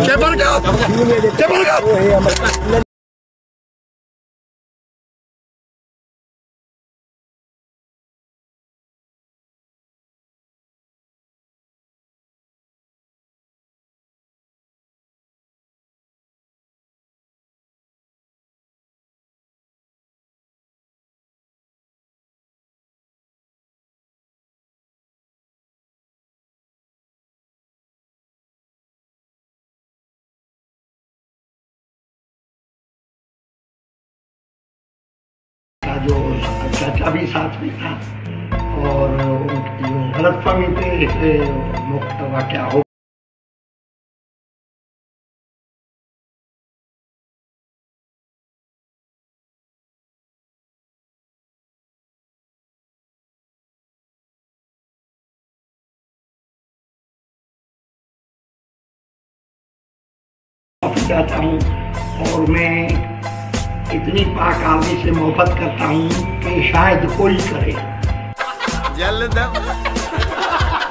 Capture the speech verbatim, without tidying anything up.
जो चाचा भी साथ में था और उनकी गलतफहमी पे एक मुख्त वाक़या हो जाता हूँ और मैं इतनी पाक आदमी से मोहब्बत करता हूँ कि शायद कोई करे।